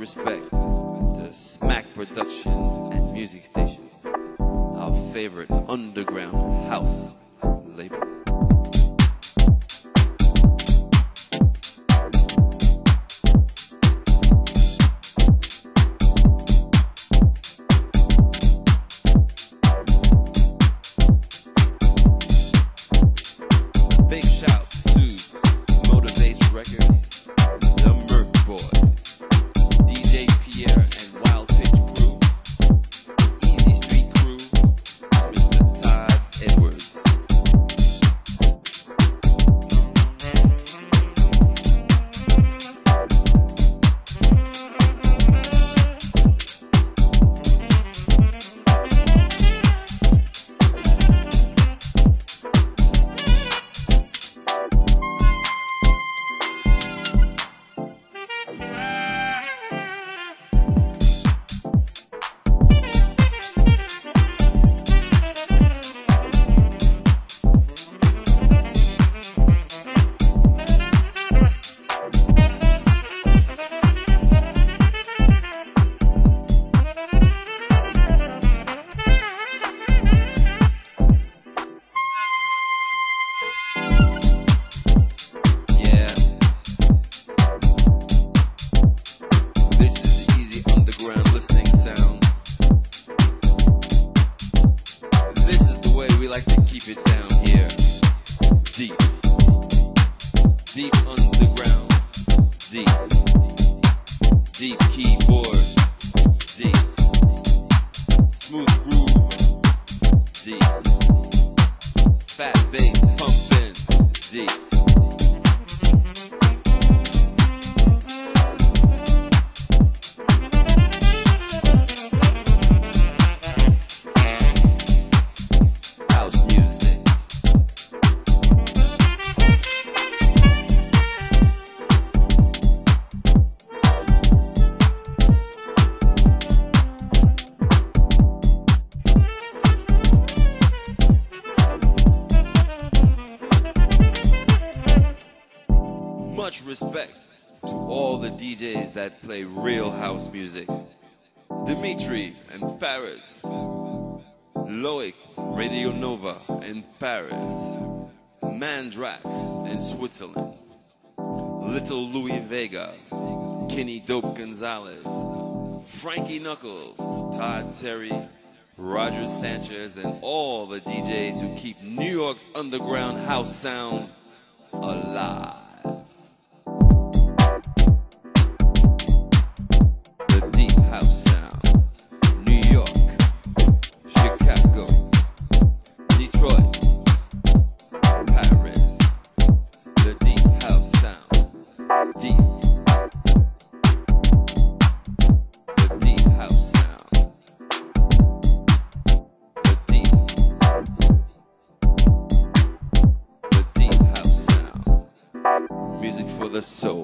respect to Smack Production and Music Station, our favorite underground house label. Big shout to Motivate Records, The Merc Boys, DJ Pierre and Wild Pitch Crew, Easy Street Crew, Mr. Todd Edwards. Keep it down here, deep, deep underground, deep, deep keyboard, deep, smooth groove, deep, fat bass pumping, deep. Much respect to all the DJs that play real house music. Dimitri and Paris, Loic, Radio Nova in Paris, Mandrax in Switzerland, Little Louis Vega, Kenny Dope Gonzalez, Frankie Knuckles, Todd Terry, Roger Sanchez, and all the DJs who keep New York's underground house sound alive. The deep house sound. New York, Chicago, Detroit, Paris. The deep house sound. Deep. The deep house sound. The deep. The deep house sound. Music for the soul.